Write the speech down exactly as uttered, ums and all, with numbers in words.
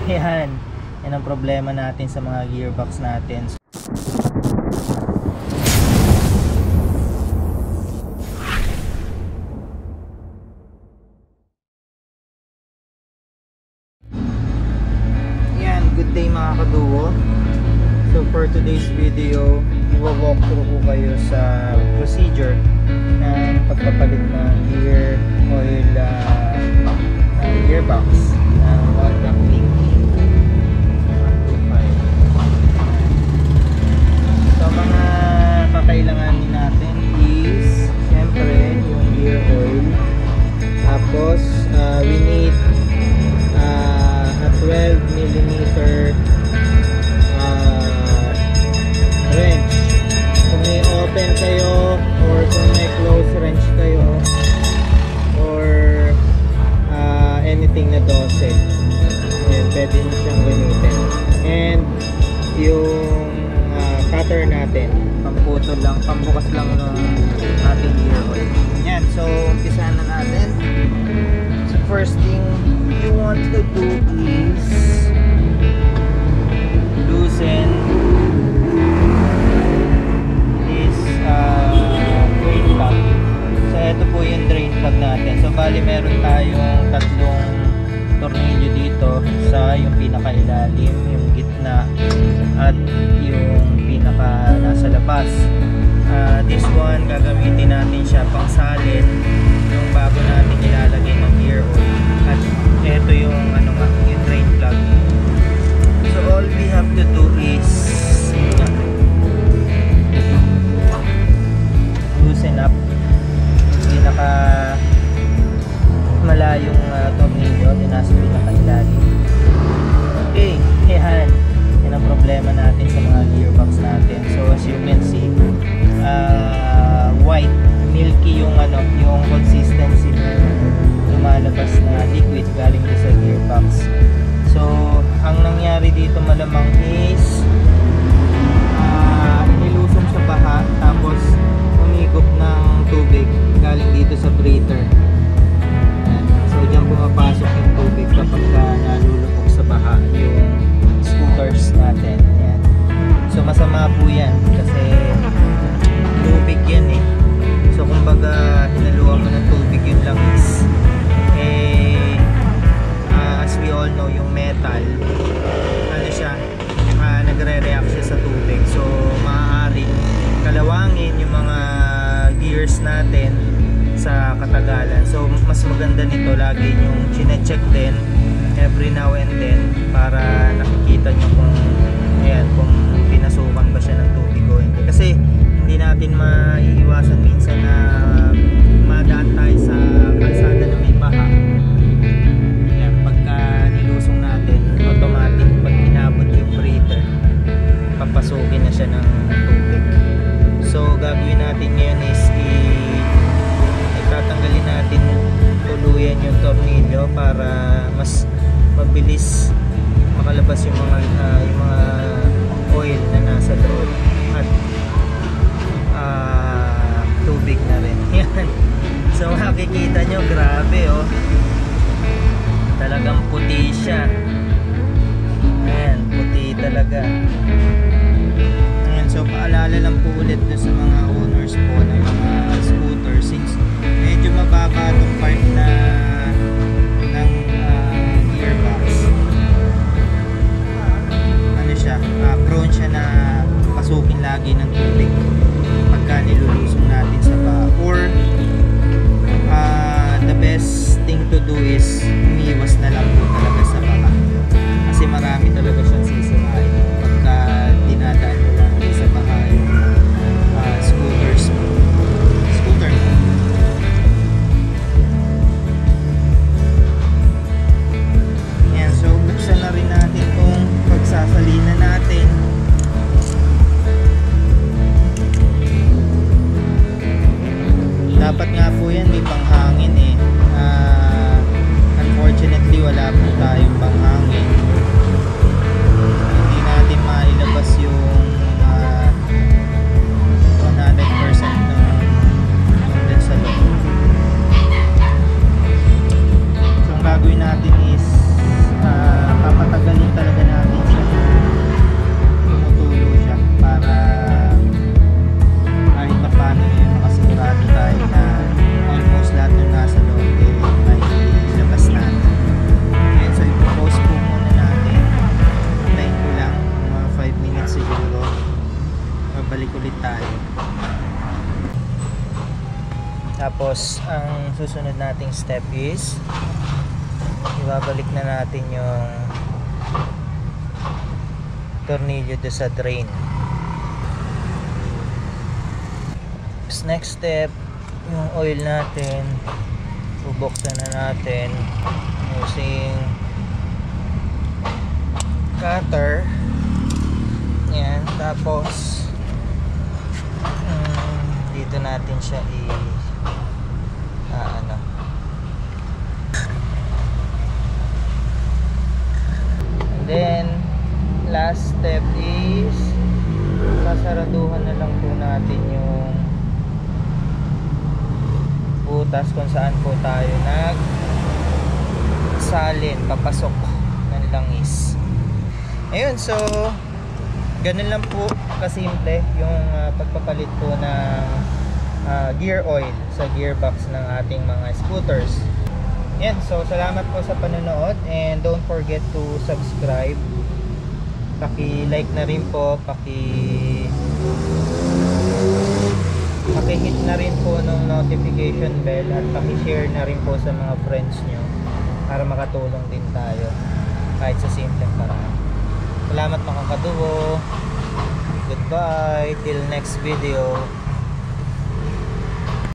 yan. Yan ang problema natin sa mga gearbox natin. Yan, good day mga kaduo. So for today's video, i-walk through ko kayo sa procedure ng pagpapalit ng gear oil uh, ng gearbox ng Honda Click one twenty-five. So mga kakailanganin natin is syempre yung gear oil, tapos uh, we need uh, a twelve millimeter uh, wrench. Kung may open kayo or kung may close wrench kayo or uh, anything na dose, ayan, pwede nyo siyang gamitin. And yung uh, cutter natin, pamputol lang, pambukas lang ng ating gear oil. Yan, so umpisahan na natin. So first thing you want to do is loosen this uh, drain plug. So ito po yung drain plug natin. So bali meron tayong tatlong tornilyo dito, sa yung pinakailalim, yung gitna, at yung pinaka nasa labas. Uh, this one gagamitin natin siya pang salin yung bago natin ilalagay ng gear oil. At ito yung ano nga, yung drain plug. So all we have to do is uh, loosen up pinaka malayong uh, tornilyo din nasa pinakailalim. Okay, yan. Yan ang problema natin sa mga gearbox natin. So as you can see, uh, white, milky yung ano, yung consistency ng lumalabas na liquid galing sa gearbox. So ang nangyari dito malamang is uh, inilusong sa baha, tapos umigop ng tubig galing dito sa breather. Ayan. So dyan pumapasok yung tubig kapag uh, nalulupok sa baha yung scooters natin. Ayan. So masama po yan kasi tubig yan eh. So kumbaga hinaluan mo ng tubig, yun lang is eh uh, as we all know, yung metal ano siya, uh, nagre-react siya sa tubig. So maaaring kalawangin yung mga gears natin sa katagalan. So mas maganda nito lagi yung chine-check din every now and then para nakikita nyo kung ayan, kung pinasukan ba siya ng tubig o hindi. Kasi hindi natin maiiwasan minsan na madaan tayo sa kalsada na may baha. Ayan, pagka nilusong natin, automatic pag inabot yung breather, papasukin na siya ng tubig. So gagawin natin ngayon is itatanggalin natin tuluyan yung tornilyo para mas mabilis makalabas yung mga uh, yung mga oil na nasa loob at uh, tubig na rin. Yan. So makikita nyo, grabe oh, talagang puti siya. Ayan, puti talaga. Ayan, so paalala lang po ulit doon sa mga owners po ng mga scooter, since medyo mababa itong part na ng uh, gearbox, ano siya, uh, prone siya na pasukin lagi ng tubig pagka nilulusong natin sa baha. Or uh, the best thing to do is umiwas na lang po talaga sa baha, kasi marami talaga siyang sisirain pagka dinadaan mo lang sa baha yung uh, scooters scooter yan. So buksan na rin natin itong pagsasalina natin. Tapos ang susunod nating step is ibabalik na natin yung tornilyo do sa drain. Tapos next step, yung oil natin bubuksan na natin using cutter. Yan, tapos um, dito natin siya i ah, ano and then last step is sasaraduhan na lang po natin yung butas kung saan po tayo nag salin papasok ng langis. Ayun, so ganun lang po kasimple yung uh, pagpapalit po ng uh, gear oil sa gearbox ng ating mga scooters. Yan, so salamat po sa panonood and don't forget to subscribe. Paki-like na rin po, paki paki-hit na rin po ng notification bell at paki-share na rin po sa mga friends nyo para makatulong din tayo kahit sa simpleng paraan. Salamat mga kadugo. Goodbye till next video.